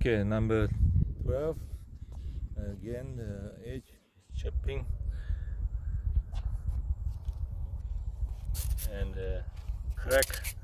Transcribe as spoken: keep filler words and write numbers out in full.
Okay, number twelve. Again, the edge is chipping, and uh, crack